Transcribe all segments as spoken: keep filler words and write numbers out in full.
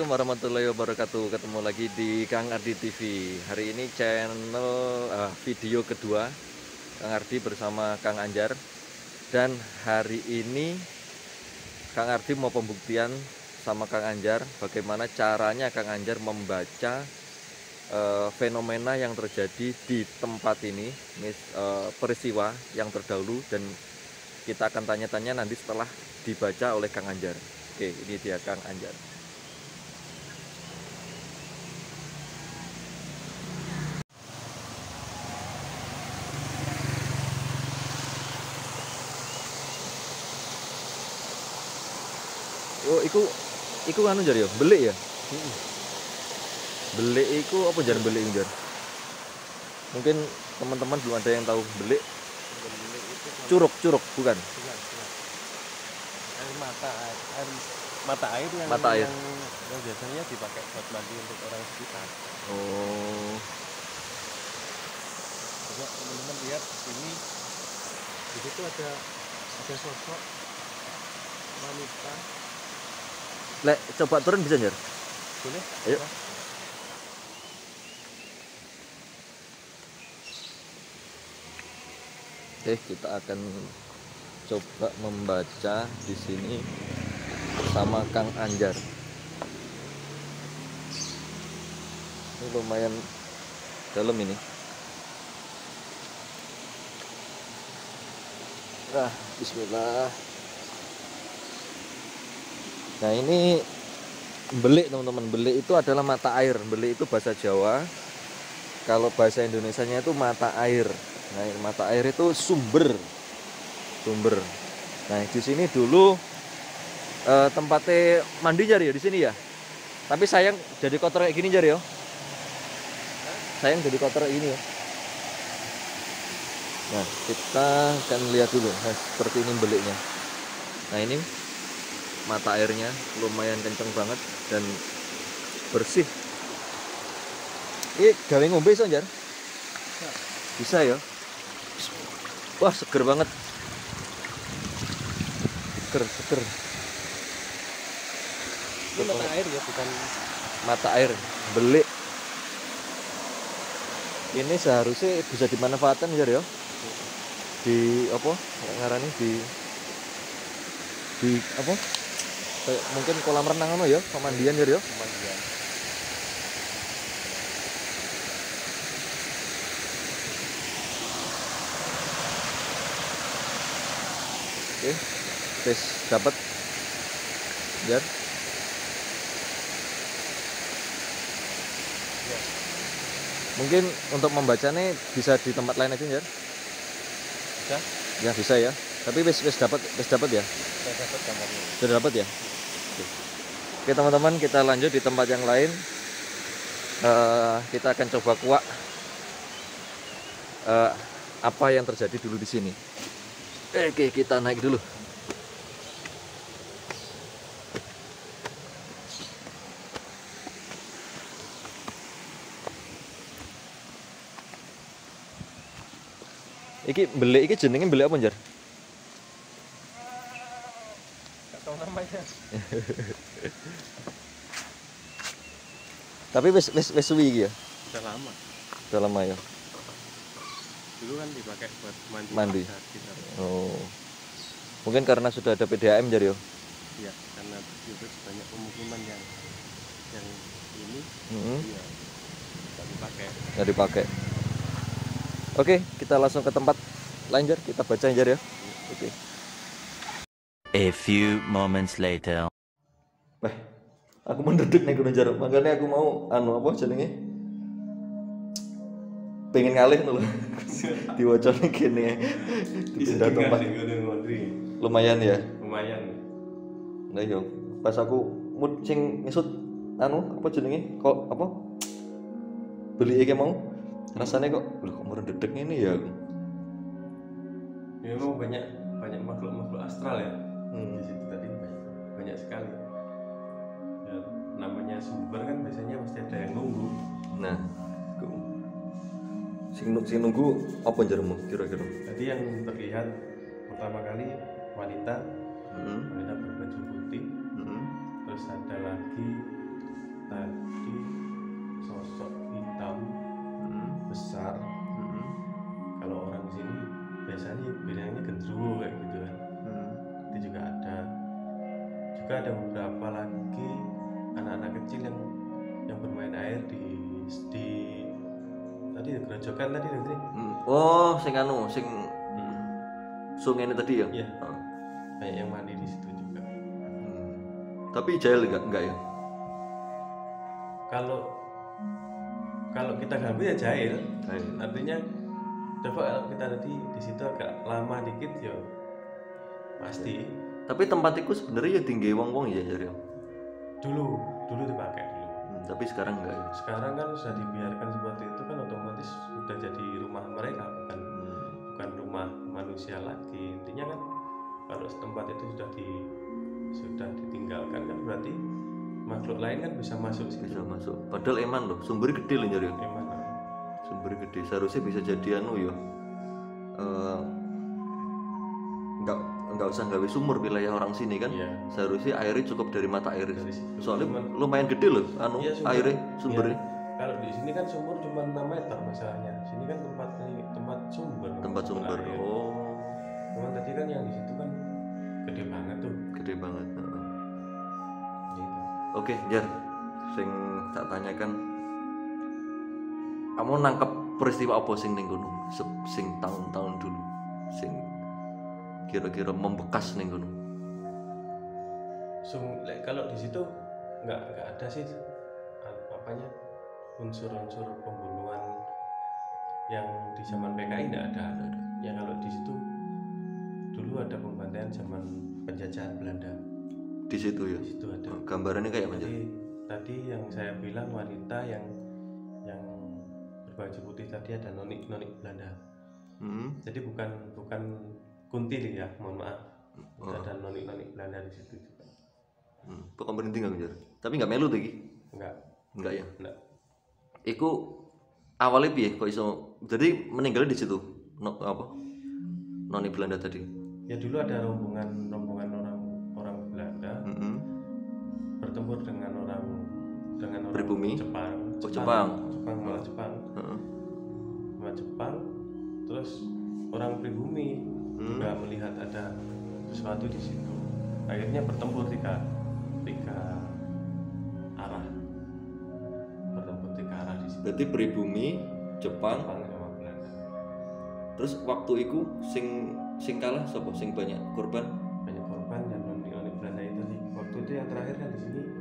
warahmatullahi wabarakatuh. Ketemu lagi di Kang Ardi T V. Hari ini channel uh, video kedua Kang Ardi bersama Kang Anjar. Dan hari ini Kang Ardi mau pembuktian sama Kang Anjar bagaimana caranya Kang Anjar membaca uh, fenomena yang terjadi di tempat ini, mis, uh, peristiwa yang terdahulu, dan kita akan tanya-tanya nanti setelah dibaca oleh Kang Anjar. Oke, ini dia Kang Anjar. Oh, iku iku anu jar ya, belik ya? Heeh. Belik iku apa jar belik jar? Mungkin teman-teman belum ada yang tahu belik. Belik itu curug, curug bukan? Bukan, bukan. Air mata air, air mata air yang Mata air. Yang, yang biasanya dipakai buat mandi untuk orang sekitar. Oh. Coba teman-teman lihat ini, di situ ada ada sosok wanita. Lek coba turun bisa jar? Boleh? Ayo. Ya. Oke, kita akan coba membaca di sini bersama Kang Anjar. Ini lumayan dalam ini. Nah, bismillah. Nah, ini belik teman-teman. Belik itu adalah mata air. Belik itu bahasa Jawa. Kalau bahasa Indonesianya itu mata air. Nah, mata air itu sumber, sumber. Nah, di sini dulu eh, tempatnya mandi jar ya di sini ya. Tapi sayang jadi kotor kayak gini jar ya. Sayang jadi kotor kayak gini ya. Nah, kita akan lihat dulu. Nah, seperti ini beliknya. Nah, ini mata airnya lumayan kenceng banget dan bersih. Ini gawe ngombe iso jar? Bisa ya. Wah, seger banget. Seger, seger. Ini mata air ya, bukan Mata air, belik. Ini seharusnya bisa dimanfaatkan jar ya. Di apa? Ngarani di di apa? Kayak mungkin kolam renang ano ya, pemandian jar ya. pemandian. Oke, tes dapat jar. Ya. Mungkin untuk membacanya bisa di tempat lain aja jar. Bisa? Ya bisa ya. Tapi wis wis dapat wis dapat ya. Saya dapat gambarnya. Sudah dapat ya. Oke, Oke teman-teman, kita lanjut di tempat yang lain. Uh, kita akan coba kuak uh, apa yang terjadi dulu di sini. Oke, kita naik dulu. Iki belik iki jenenge belik apa jar? Gak tahu namanya. Tapi wis wis wis suwi iki ya. Udah lama. Udah lama ya. Dulu kan dipakai buat mandi. Mandi. Kita. Oh. Mungkin karena sudah ada P D A M jar ya. Iya, karena itu banyak pemukiman yang yang ini Mm-hmm. ya nggak dipakai. Nggak dipakai. Oke, kita langsung ke tempat lain jar. Kita baca jar ya. Oke. A few moments later. Wah, aku mendedek nih gunung jar. Makanya aku mau anu apa jenenge? Pengen ngalih loh. Diwacane kene. Dipindah tempat. Lumayan ya. Lumayan. Nah yo, pas aku mood sing ngesut anu apa jenenge? Kok apa? Beli iki mau rasanya kok lho kok merendedek ini ya. Ya, memang banyak banyak makhluk-makhluk astral ya. Hmm. Di situ tadi banyak, banyak sekali. Ya, namanya sumber kan biasanya pasti ada yang nunggu. Nah, sing sing nunggu apa jarmu kira-kira? Tadi yang terlihat pertama kali wanita, Hmm. wanita berbaju putih. Hmm. Terus ada lagi tadi sosok hitam Hmm. besar. Hmm. Kalau orang sini biasanya bilangnya gendruwo kayak gitu kan. Hmm. Itu juga ada. Juga ada beberapa lagi anak-anak kecil yang yang bermain air di di tadi gerojokan tadi nanti. Hmm. Oh, sing anu, sing Hmm. sungai ini tadi ya? Iya. Oh. Banyak yang mandi di situ juga. Hmm. Tapi jahil enggak enggak ya? Kalau kalau kita ganggu ya jahil. Jahil. Artinya coba kalau kita tadi di situ agak lama dikit ya pasti. Tapi tempat itu sebenarnya ya tinggi wong-wong ya jadi. Dulu dulu dipakai dulu. Hmm, tapi sekarang enggak ya. Sekarang kan sudah dibiarkan seperti itu kan otomatis sudah jadi rumah mereka bukan Hmm. bukan rumah manusia lagi. Intinya kan kalau tempat itu sudah di sudah ditinggalkan kan berarti makhluk lain kan bisa masuk situ. Bisa masuk. Padahal eman loh, sumbernya gede loh jadi. Emang Sumbernya gede. Seharusnya bisa jadi anu ya. Eh, enggak enggak usah gawe sumur wilayah orang sini kan. iya. Seharusnya airnya cukup dari mata air. Dari situ. Soalnya Cuman- lumayan gede loh anu Iya, sumber. airnya sumbernya. Iya. Kalau di sini kan sumur cuma enam meter masalahnya. Sini kan tempat tempat sumber. Tempat sumber. air. Oh, Cuman tadi kan yang di situ kan gede banget tuh. gede banget. Heeh. Gitu. Oke, Jar. Sing tak tanyakan, kamu nangkep peristiwa apa sing ning gunung? Se- Sing tahun-tahun dulu, sing kira-kira membekas ning gunung. Sum, like, kalau di situ nggak nggak ada sih a- apanya unsur-unsur pembunuhan yang di zaman P K I nggak ada. Ya kalau di situ dulu ada pembantaian zaman penjajahan Belanda. Di situ ya. Di situ ada. Gambarannya kayak apa, Jar? Jadi tadi yang saya bilang wanita yang yang berbaju putih tadi ada nonik-nonik Belanda. Hmm. Jadi bukan bukan kuntil ya, mohon maaf. Oh. Ada nonik-nonik Belanda di situ juga. Hmm. Pokok berhenti nggak, Jar? Tapi nggak melu tuh iki? Enggak, Enggak ya. enggak. Iku awalnya piye kok iso? Jadi meninggalnya di situ. No, apa? Noni Belanda tadi. Ya dulu ada rombongan rombongan orang orang Belanda Mm-mm. bertempur dengan orang dengan orang Pribumi? Jepang. Oh, Jepang. Jepang malah Jepang. Heeh. Malah Jepang. Terus orang pribumi Hmm. juga melihat ada sesuatu di situ. Akhirnya bertempur tiga tiga arah. Bertempur tiga arah di situ. Berarti pribumi, Jepang, Jepang sama Belanda. terus waktu itu sing sing kalah sapa sing banyak korban? Banyak korban dan nonik-nonik Belanda itu nih. Waktu itu yang terakhir kan di sini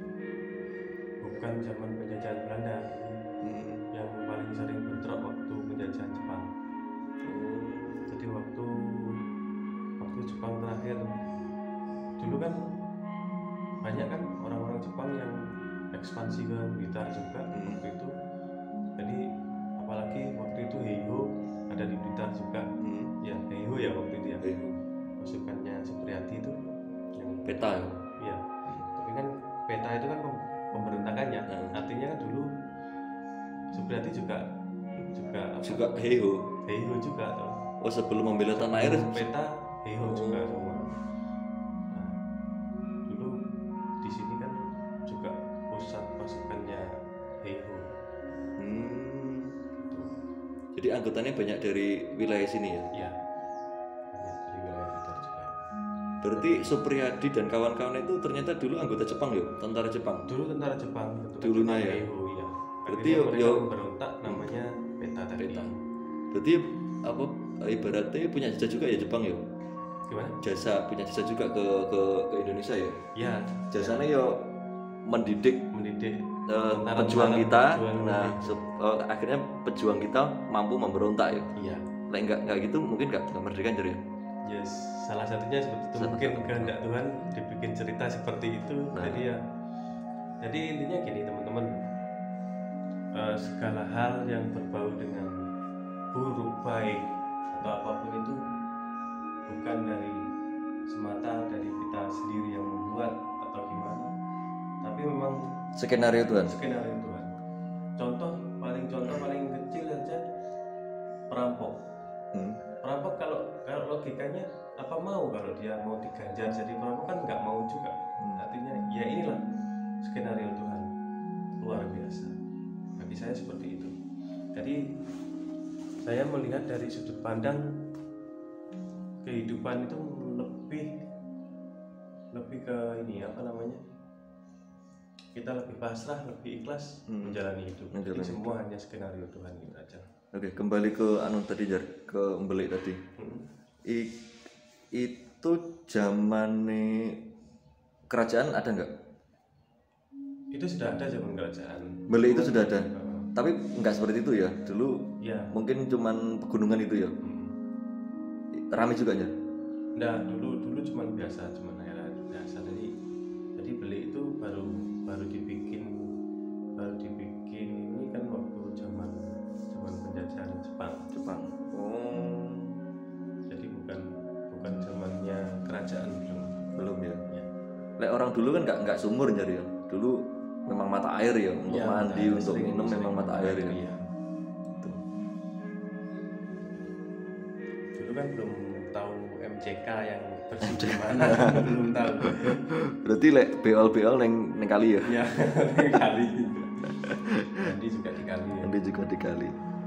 bukan zaman penjajahan Belanda. Hmm. Yang paling sering bentrok waktu penjajahan Jepang. Oh. Jadi waktu waktu Jepang terakhir dulu kan banyak kan orang-orang Jepang yang ekspansi ke Blitar juga Hmm. waktu itu. Jadi apalagi waktu itu Heiho ada di Blitar juga. Hmm. Ya Heiho ya waktu itu ya. Eh, Pasukannya Supriyadi itu yang peta ya. Iya. Tapi kan peta itu kan pem- pemberontakannya. Hmm. Artinya kan dulu Supriyadi juga juga apa? Juga Heiho. Heiho juga toh. Oh, sebelum membela tanah air. Peta Heiho Oh. juga semua. Nah, dulu di sini kan juga pusat pasukannya Heiho. Hmm. Gitu. Jadi anggotanya banyak dari wilayah sini ya. Iya. Banyak dari wilayah Blitar juga. Berarti Supriyadi dan kawan-kawan itu ternyata dulu anggota Jepang ya, tentara Jepang. Dulu tentara Jepang, betul. Dulunya Jepang ya? Heiho, iya. Berarti Akhirnya yo- mereka yo- memberontak namanya Peta tadi. Peta. Berarti apa ibaratnya punya jasa juga ya Jepang ya? Gimana? Jasa punya jasa juga ke ke, ke Indonesia ya. Ya, Jasanya yo mendidik mendidik eh, tentara- pejuang tentara- kita. pejuang Nah, mendidik. se- eh, akhirnya pejuang kita mampu memberontak ya. Iya. Lah enggak enggak gitu mungkin enggak enggak merdeka jadi ya. Yes, salah satunya seperti itu. Salah Mungkin satu. kehendak Tuhan dibikin cerita seperti itu. Nah. Jadi ya, jadi intinya gini teman-teman. Eh, segala hal yang berbau dengan buruk baik atau apapun itu bukan dari semata dari kita sendiri yang membuat atau gimana, tapi memang Skenario Tuhan. skenario Tuhan. Contoh paling contoh paling kecil aja perampok. Hmm. Perampok kalau kalau logikanya apa mau kalau dia mau diganjar jadi perampok kan nggak mau juga. Hmm. Artinya ya inilah skenario Tuhan. saya seperti itu. Jadi saya melihat dari sudut pandang kehidupan itu lebih lebih ke ini apa namanya, kita lebih pasrah, lebih ikhlas Hmm. menjalani hidup. Menjalani Jadi semua hanya skenario Tuhan gitu aja. Oke, kembali ke anu tadi Jar, ke Embelek tadi. Hmm. I, itu zaman kerajaan ada nggak? Itu sudah ada zaman kerajaan. Embelek itu sudah ada, Uh, tapi nggak seperti itu ya. Dulu ya. mungkin cuman pegunungan itu ya. Hmm. Ramai juga ya. Nah, dulu dulu cuman biasa, cuman daerah biasa. Jadi jadi beli itu baru baru dibikin baru dibikin ini kan waktu zaman zaman penjajahan Jepang. Jepang. Oh, Jadi bukan bukan zamannya kerajaan belum. belum ya. Ya. Lek orang dulu kan nggak nggak sumur Jar ya. Dulu memang mata air ya, untuk Ya, mandi, nah, untuk sering- minum sering memang mata air ya. iya. Tuh. Dulu kan belum tahu M C K yang bersih di mana, belum tahu. Berarti lek beol beol neng neng kali ya. Ya, kali. Nanti juga dikali ya. Nanti juga dikali.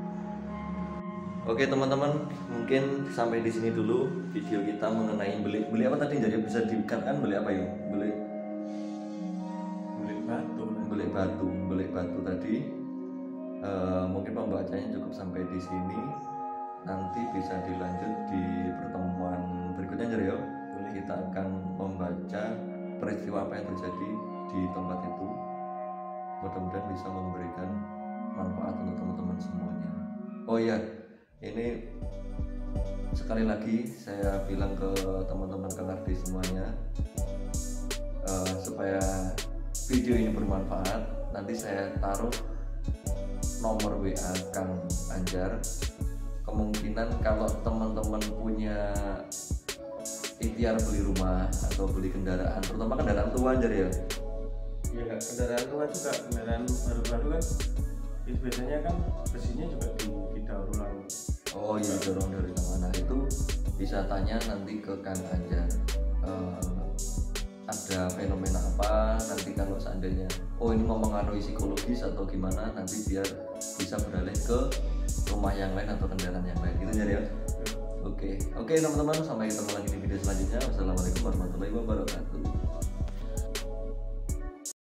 Oke teman-teman, mungkin sampai di sini dulu video kita mengenai beli beli apa tadi, jadi bisa dikatakan beli apa ya? Beli Beli batu. beli batu, beli batu tadi. Eh, mungkin pembacanya cukup sampai di sini. Nanti bisa dilanjut di pertemuan berikutnya Jar ya. Kita akan membaca peristiwa apa yang terjadi di tempat itu. Mudah-mudahan bisa memberikan manfaat untuk teman-teman semuanya. Oh iya, ini sekali lagi saya bilang ke teman-teman Kang Ardi semuanya, uh, supaya video ini bermanfaat, nanti saya taruh nomor W A Kang Anjar. Kemungkinan kalau teman-teman punya ikhtiar beli rumah atau beli kendaraan, terutama kendaraan tua Anjar ya. Ya nggak, kendaraan tua juga, kendaraan baru-baru kan itu biasanya kan besinya juga di didaur ulang. Oh iya, dorong dari mana itu bisa tanya nanti ke Kang Anjar. Uh, ada fenomena apa nanti kalau seandainya oh ini mempengaruhi psikologis atau gimana, nanti biar bisa beralih ke rumah yang lain atau kendaraan yang lain gitu ya. Oke oke teman-teman, sampai ketemu lagi di video selanjutnya. Wassalamualaikum warahmatullahi wabarakatuh.